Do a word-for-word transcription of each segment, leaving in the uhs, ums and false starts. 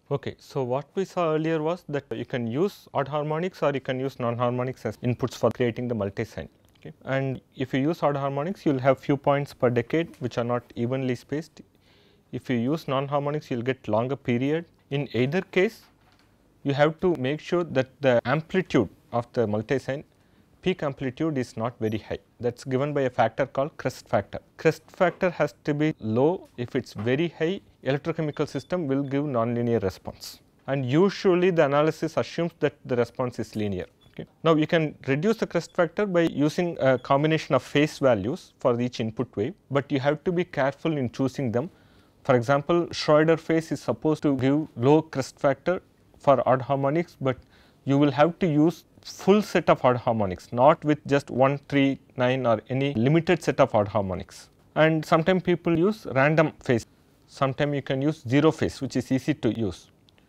Okay, so what we saw earlier was that you can use odd harmonics or you can use non-harmonics as inputs for creating the multi-sine. Okay. And if you use odd harmonics, you will have few points per decade which are not evenly spaced. If you use non-harmonics, you will get longer period. In either case, you have to make sure that the amplitude of the multi-sine peak amplitude is not very high. That is given by a factor called crest factor. Crest factor has to be low. If it is very high, electrochemical system will give nonlinear response. And usually the analysis assumes that the response is linear. Okay. Now, you can reduce the crest factor by using a combination of phase values for each input wave, but you have to be careful in choosing them. For example, Schroeder phase is supposed to give low crest factor for odd harmonics, but you will have to use full set of odd harmonics, not with just one, three, nine or any limited set of odd harmonics. And sometimes people use random phase, sometimes you can use zero phase, which is easy to use.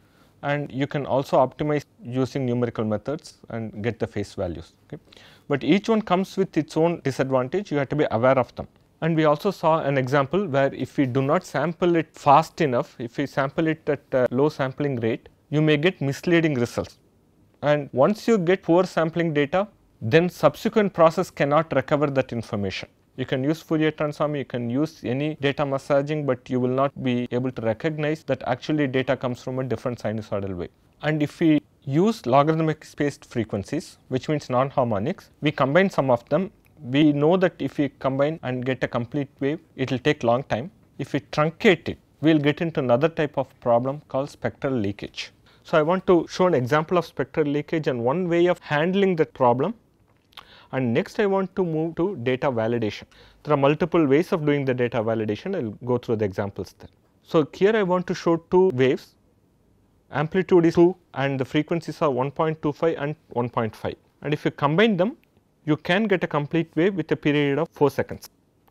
And you can also optimize using numerical methods and get the phase values. Okay. But each one comes with its own disadvantage, you have to be aware of them. And we also saw an example where if we do not sample it fast enough, if we sample it at a low sampling rate, you may get misleading results. And once you get poor sampling data, then subsequent process cannot recover that information. You can use Fourier transform, you can use any data massaging, but you will not be able to recognize that actually data comes from a different sinusoidal wave. And if we use logarithmic spaced frequencies, which means non-harmonics, we combine some of them. We know that if we combine and get a complete wave, it will take long time. If we truncate it, we will get into another type of problem called spectral leakage. So, I want to show an example of spectral leakage and one way of handling that problem. And next I want to move to data validation. There are multiple ways of doing the data validation, I will go through the examples there. So, here I want to show two waves, amplitude is two and the frequencies are one point two five and one point five. And if you combine them, you can get a complete wave with a period of four seconds.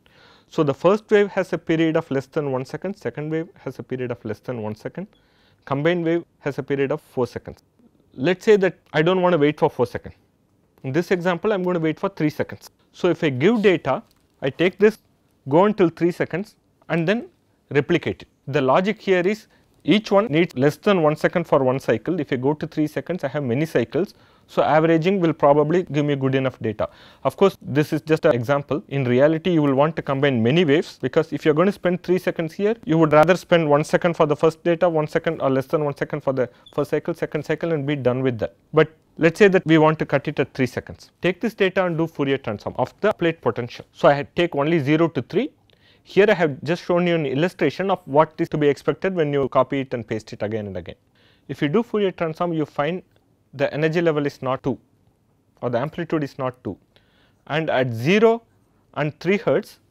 So, the first wave has a period of less than one second, second wave has a period of less than one second, combined wave has a period of four seconds. Let us say that I do not want to wait for four seconds. In this example, I am going to wait for three seconds. So, if I give data, I take this, go until three seconds and then replicate it. The logic here is each one needs less than one second for one cycle. If I go to three seconds, I have many cycles. So, averaging will probably give me good enough data. Of course, this is just an example. In reality, you will want to combine many waves, because if you are going to spend three seconds here, you would rather spend one second for the first data, one second or less than one second for the first cycle, second cycle and be done with that. But let us say that we want to cut it at three seconds. Take this data and do Fourier transform of the applied potential. So, I take only zero to three. Here I have just shown you an illustration of what is to be expected when you copy it and paste it again and again. If you do Fourier transform, you find the energy level is not two or the amplitude is not two, and at zero and three hertz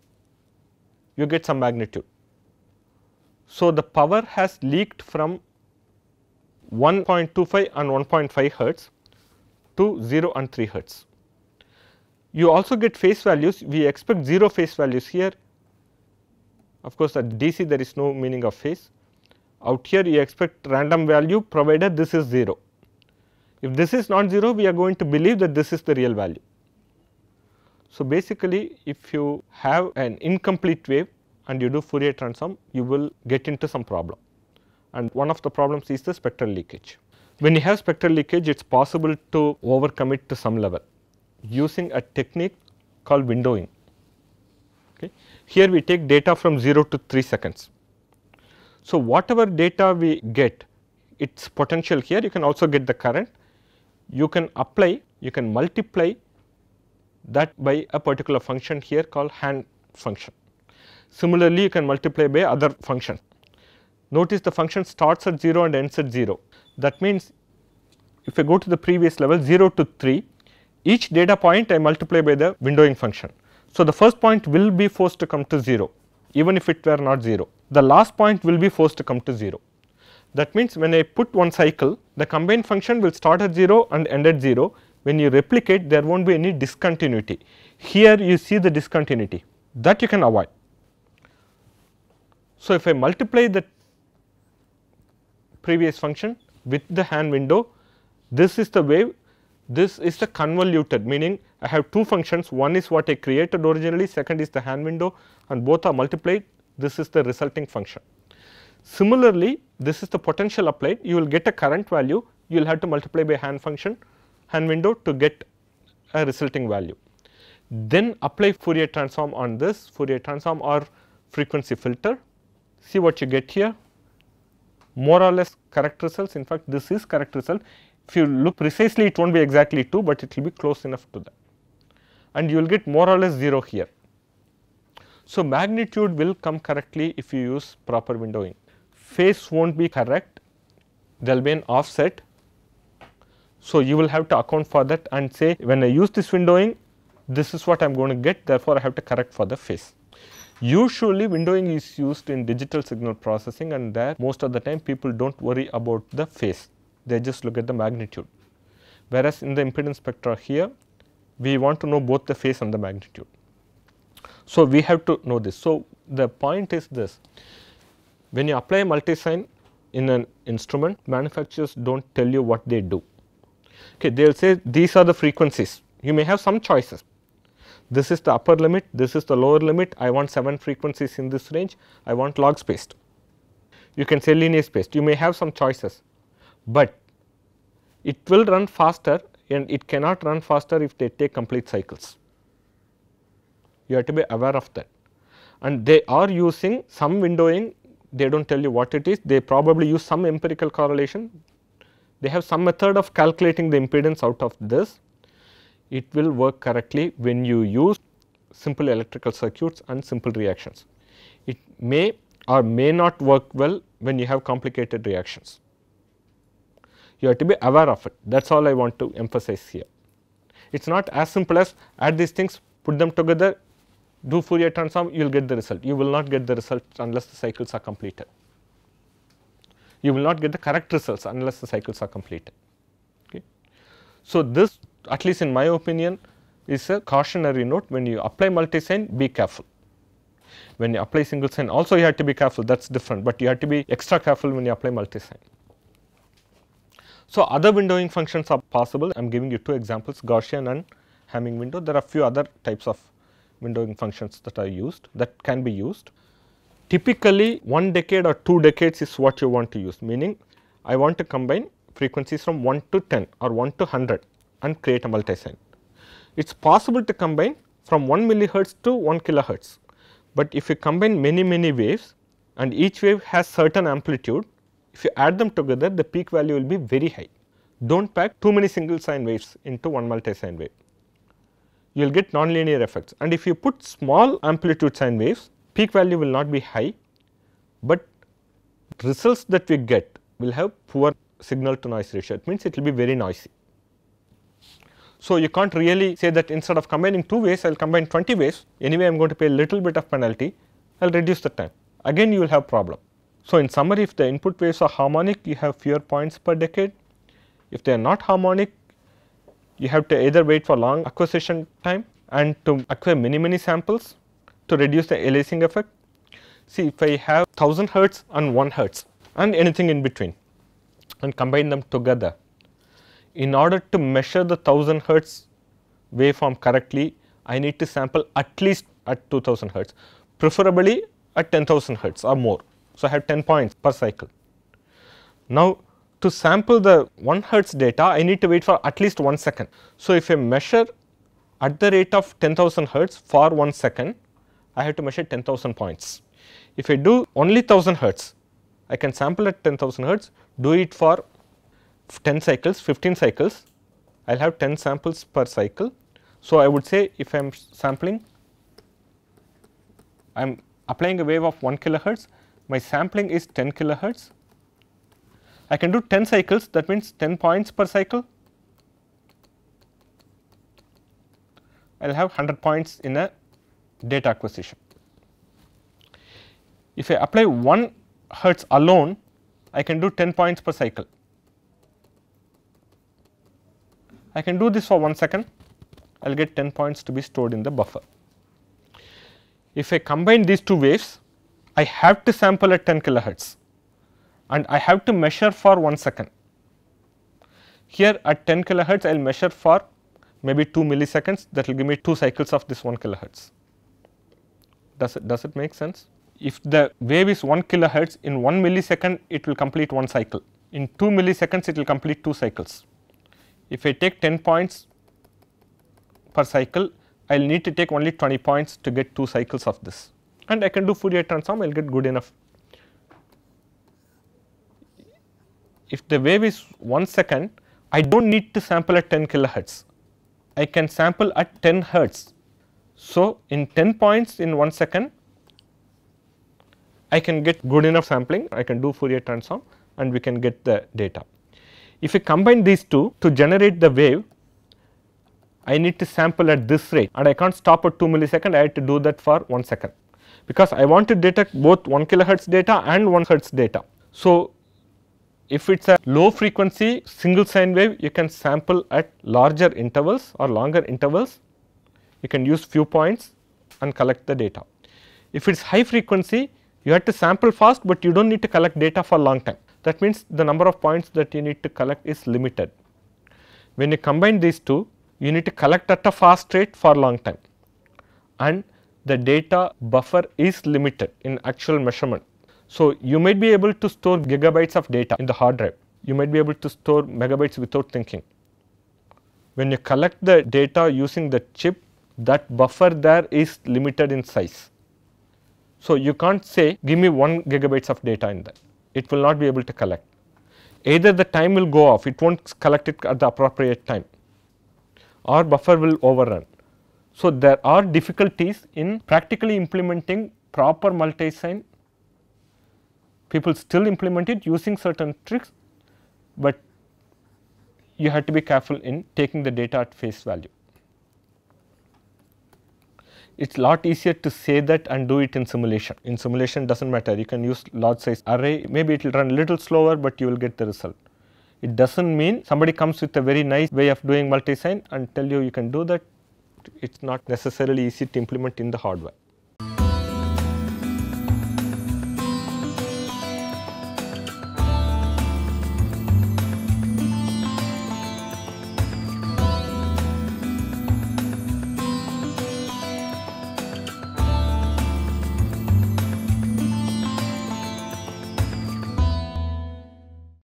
you get some magnitude. So, the power has leaked from one point two five and one point five hertz to zero and three hertz. You also get phase values. We expect zero phase values here. Of course, at D C there is no meaning of phase. Out here you expect random value provided this is zero. If this is not zero, we are going to believe that this is the real value. So, basically if you have an incomplete wave and you do Fourier transform, you will get into some problem, and one of the problems is the spectral leakage. When you have spectral leakage, it is possible to overcome it to some level using a technique called windowing. Okay. Here we take data from zero to three seconds. So, whatever data we get, its potential here, you can also get the current. You can apply, you can multiply that by a particular function here called hand function. Similarly, you can multiply by other functions. Notice the function starts at zero and ends at zero. That means, if I go to the previous level zero to three, each data point I multiply by the windowing function. So, the first point will be forced to come to zero, even if it were not zero. The last point will be forced to come to zero. That means, when I put one cycle, the combined function will start at zero and end at zero. When you replicate, there will not be any discontinuity. Here you see the discontinuity, that you can avoid. So, if I multiply the previous function with the hand window, this is the wave, this is the convoluted, meaning I have two functions, one is what I created originally, second is the hand window, and both are multiplied, this is the resulting function. Similarly, this is the potential applied, you will get a current value, you will have to multiply by hand function, hand window to get a resulting value. Then apply Fourier transform on this, Fourier transform or frequency filter, see what you get here, more or less correct results. In fact, this is correct result. If you look precisely, it will not be exactly two, but it will be close enough to that, and you will get more or less zero here. So, magnitude will come correctly if you use proper windowing. Phase will not be correct, there will be an offset. So, you will have to account for that and say, when I use this windowing, this is what I am going to get, therefore, I have to correct for the phase. Usually, windowing is used in digital signal processing, and there most of the time people do not worry about the phase, they just look at the magnitude. Whereas, in the impedance spectra here, we want to know both the phase and the magnitude. So, we have to know this. So, the point is this, when you apply multi-sine in an instrument, manufacturers do not tell you what they do. Okay, they will say these are the frequencies, you may have some choices. This is the upper limit, this is the lower limit, I want seven frequencies in this range, I want log spaced. You can say linear spaced, you may have some choices, but it will run faster and it cannot run faster if they take complete cycles. You have to be aware of that. And they are using some windowing, they do not tell you what it is, they probably use some empirical correlation, they have some method of calculating the impedance out of this. It will work correctly when you use simple electrical circuits and simple reactions. It may or may not work well when you have complicated reactions. You have to be aware of it, that is all I want to emphasize here. It is not as simple as add these things, put them together, do Fourier transform, you will get the result. You will not get the result unless the cycles are completed. You will not get the correct results unless the cycles are completed. Okay. So, this, at least in my opinion, is a cautionary note. When you apply multi-sine, be careful. When you apply single sine, also you have to be careful, that is different, but you have to be extra careful when you apply multi-sine. So, other windowing functions are possible. I am giving you two examples, Gaussian and Hamming window. There are few other types of windowing functions that are used, that can be used. Typically, one decade or two decades is what you want to use, meaning I want to combine frequencies from one to ten or one to one hundred and create a multi-sine. It is possible to combine from one millihertz to one kilohertz, but if you combine many many waves and each wave has certain amplitude, if you add them together, the peak value will be very high. Do not pack too many single sine waves into one multi-sine wave, you will get nonlinear effects, and if you put small amplitude sine waves, peak value will not be high, but results that we get will have poor signal to noise ratio, it means it will be very noisy. So, you cannot really say that instead of combining two waves, I will combine twenty waves, anyway I am going to pay a little bit of penalty, I will reduce the time, again you will have problem. So, in summary, if the input waves are harmonic, you have fewer points per decade. If they are not harmonic, you have to either wait for long acquisition time and to acquire many many samples to reduce the aliasing effect. See, if I have one thousand hertz and one hertz and anything in between and combine them together, in order to measure the one thousand hertz waveform correctly, I need to sample at least at two thousand hertz, preferably at ten thousand hertz or more. So, I have ten points per cycle. Now, to sample the one hertz data, I need to wait for at least one second. So, if I measure at the rate of ten thousand hertz for one second, I have to measure ten thousand points. If I do only one thousand hertz, I can sample at ten thousand hertz, do it for ten cycles, fifteen cycles, I will have ten samples per cycle. So, I would say if I am sampling, I am applying a wave of one kilohertz, my sampling is ten kilohertz. I can do ten cycles, that means ten points per cycle. I will have one hundred points in a data acquisition. If I apply one hertz alone, I can do ten points per cycle. I can do this for one second, I will get ten points to be stored in the buffer. If I combine these two waves, I have to sample at ten kilohertz and I have to measure for one second. Here at ten kilohertz, I will measure for maybe two milliseconds, that will give me two cycles of this one kilohertz. Does it, does it make sense? if the wave is one kilohertz, in one millisecond it will complete one cycle, in two milliseconds it will complete two cycles. If I take ten points per cycle, I will need to take only twenty points to get two cycles of this, and I can do Fourier transform, I will get good enough. If the wave is one second, I do not need to sample at ten kilohertz, I can sample at ten hertz. So, in ten points in one second, I can get good enough sampling, I can do Fourier transform and we can get the data. If you combine these two to generate the wave, I need to sample at this rate and I can't stop at two milliseconds, I have to do that for one second, because I want to detect both one kilohertz data and one hertz data. So, if it is a low frequency single sine wave, you can sample at larger intervals or longer intervals, you can use few points and collect the data. If it is high frequency, you have to sample fast, but you do not need to collect data for long time. That means the number of points that you need to collect is limited. When you combine these two, you need to collect at a fast rate for long time, and the data buffer is limited in actual measurement. So, you might be able to store gigabytes of data in the hard drive, you might be able to store megabytes without thinking. When you collect the data using the chip, that buffer there is limited in size. So, you can't say give me one gigabytes of data in that, it will not be able to collect. Either the time will go off, it will not collect it at the appropriate time, or buffer will overrun. So, there are difficulties in practically implementing proper multi-sine. People still implement it using certain tricks, but you have to be careful in taking the data at face value. It is a lot easier to say that and do it in simulation. In simulation does not matter, you can use large size array, maybe it will run a little slower, but you will get the result. It does not mean somebody comes with a very nice way of doing multi-sine and tell you you can do that, it is not necessarily easy to implement in the hardware.